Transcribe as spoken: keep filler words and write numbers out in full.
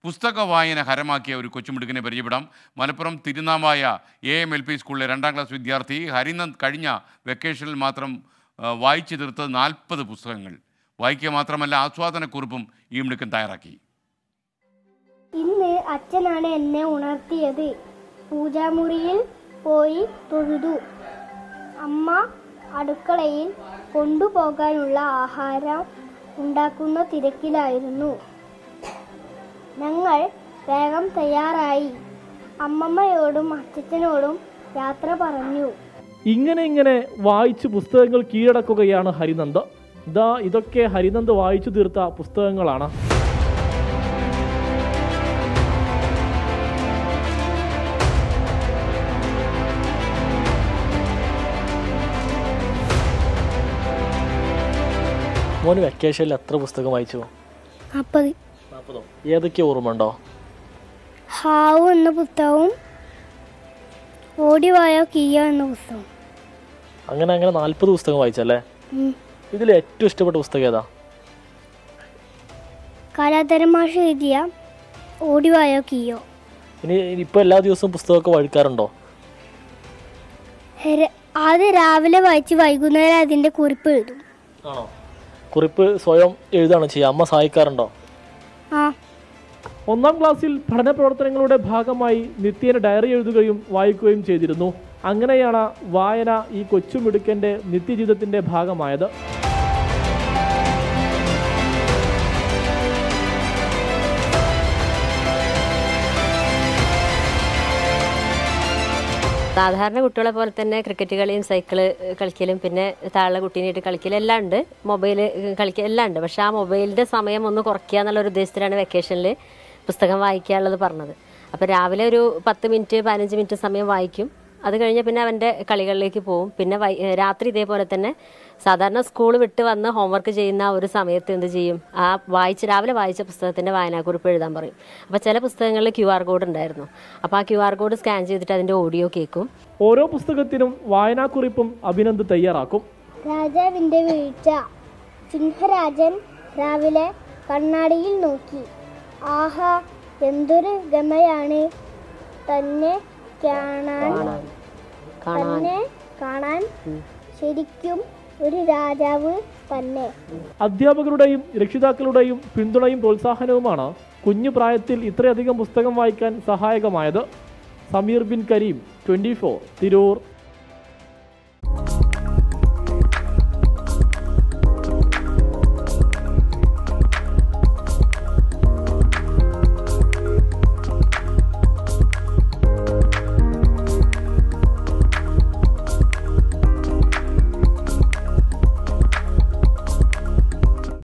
പുസ്തക വായന ഹരമാക്കിയ ഒരു കൊച്ചുമിടുക്കിനെ പരിചയപ്പെടാം. Malappuram Tirunavaya A M L P സ്കൂളിലെ രണ്ടാം ക്ലാസ് വിദ്യാർത്ഥി ഹരിനന്ദ് കഴിഞ്ഞ വെക്കേഷനിൽ മാത്രം വായിച്ചു തീർത്തത് നാൽപ്പത് പുസ്തകങ്ങൾ. വായിക്കുക മാത്രമല്ല, ആസ്വാദനക്കുറിപ്പും ഈ മിടുക്കൻ തയ്യാറാക്കി. ഇന്ന് അച്ഛനാണ് എന്നെ ഉണർത്തിയത്. പൂജാമുറിയിൽ പോയി തൊഴുതു. അമ്മ അടുക്കളയിൽ കൊണ്ടുപോകാനുള്ള ആഹാരം ഉണ്ടാക്കുന്ന തിരക്കിലായിരുന്നു. ഞങ്ങൾ വേഗം തയ്യാറായി അമ്മമ്മയോടും അച്ഛനോടും യാത്ര പറഞ്ഞു. ഇങ്ങനെ ഇങ്ങനെ വായിച്ച് പുസ്തകങ്ങൾ കീഴടക്കുകയാണ് ഹരിനന്ദ്. ദാ ഇതൊക്കെ ഹരിനന്ദ് വായിച്ചു തീർത്ത പുസ്തകങ്ങളാണ്. മോന് വെക്കേഷനിൽ എത്ര പുസ്തകം വായിച്ചു? നാൽപ്പത്. നാൽപ്പതോ? ഏതൊക്കെ ഓർമ്മയുണ്ടോ? ഹാവു എന്ന പുസ്തകവും ഓടിവായോ കിയോ എന്ന പുസ്തകം. അങ്ങനെ അങ്ങനെ നാൽപ്പത് പുസ്തകം വായിച്ചല്ലേ? ഇതിൽ ഏറ്റവും ഇഷ്ടപ്പെട്ട പുസ്തകം ഏതാ? കലാധരൻ മാഷ് എഴുതിയ ഓടിവായോ കിയോ. ഇനി ഇപ്പോൾ എല്ലാ ദിവസവും പുസ്തകമൊക്കെ വായിക്കാറുണ്ടോ? ആദ്യം രാവിലെ വായിച്ച് വൈകുന്നേരം അതിൻ്റെ കുറിപ്പ് എഴുതും. ആണോ? കുറിപ്പ് സ്വയം എഴുതാണോ ചെയ്യുക? അമ്മ സഹായിക്കാറുണ്ടോ? ആ. ഒന്നാം ക്ലാസ്സിൽ പഠന പ്രവർത്തനങ്ങളുടെ ഭാഗമായി നിത്യേന ഡയറി എഴുതുകയും വായിക്കുകയും ചെയ്തിരുന്നു. അങ്ങനെയാണ് വായന ഈ കൊച്ചുമിടുക്കൻ്റെ നിത്യജീവിതത്തിൻ്റെ ഭാഗമായത്. സാധാരണ കുട്ടികളെ പോലെ തന്നെ ക്രിക്കറ്റ് കളിയും സൈക്കിള് കളിക്കലും പിന്നെ താഴെ കുട്ടീനായിട്ട് കളിക്കലും എല്ലാം ഉണ്ട്, മൊബൈൽ കളിക്കുക എല്ലാം ഉണ്ട്. പക്ഷേ ആ മൊബൈലിൻ്റെ സമയം ഒന്ന് കുറയ്ക്കുക എന്നുള്ളൊരു ഉദ്ദേശത്തിലാണ് വെക്കേഷനിൽ പുസ്തകം വായിക്കാനുള്ളത് പറഞ്ഞത്. അപ്പോൾ രാവിലെ ഒരു പത്ത് മിനിറ്റ് പതിനഞ്ച് മിനിറ്റ് സമയം വായിക്കും. അത് കഴിഞ്ഞ് പിന്നെ അവൻ്റെ കളികളിലേക്ക് പോകും. പിന്നെ വൈ രാത്രി ഇതേപോലെ തന്നെ സാധാരണ സ്കൂൾ വിട്ട് വന്ന് ഹോംവർക്ക് ചെയ്യുന്ന ഒരു സമയത്ത് എന്ത് ചെയ്യും, ആ വായിച്ച് രാവിലെ വായിച്ച പുസ്തകത്തിൻ്റെ വായനാക്കുറിപ്പ് എഴുതാൻ പറയും. അപ്പോൾ ചില പുസ്തകങ്ങളിൽ ക്യു ആർ കോഡ് ഉണ്ടായിരുന്നു. അപ്പോൾ ആ ക്യു ആർ കോഡ് സ്കാൻ ചെയ്തിട്ട് അതിൻ്റെ ഓഡിയോ കേൾക്കും. ഓരോ പുസ്തകത്തിനും വായനാക്കുറിപ്പും അഭിനന്ദ് തയ്യാറാക്കും. രാജാവിൻ്റെ വീഴ്ച. സിംഹരാജൻ രാവിലെ കണ്ണാടിയിൽ നോക്കി. ആഹാ, എന്തൊരു ഗമയാണ് തന്നെ കാണാൻ തന്നെ കാണാൻ ശരിക്കും ഒരു രാജാവ് തന്നെ. അധ്യാപകരുടെയും രക്ഷിതാക്കളുടെയും പിന്തുണയും പ്രോത്സാഹനവുമാണ് കുഞ്ഞു പ്രായത്തിൽ ഇത്രയധികം പുസ്തകം വായിക്കാൻ സഹായകമായത്. Sameer bin Kareem, twenty four, Tirur.